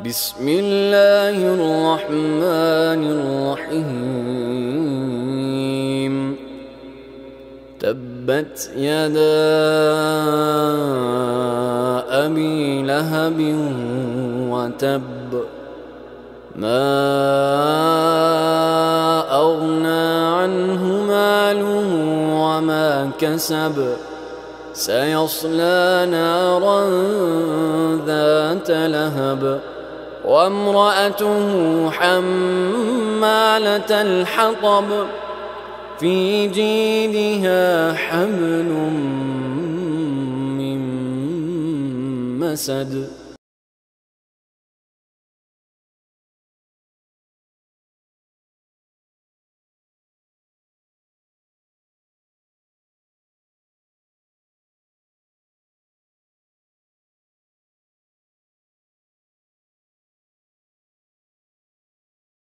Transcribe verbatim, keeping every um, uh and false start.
بسم الله الرحمن الرحيم تبت يدا أبي لهب وتب ما أغنى عنه ماله وما كسب سيصلى نارا ذات لهب وامرأته حمالة الحطب في جيدها حبل من مسد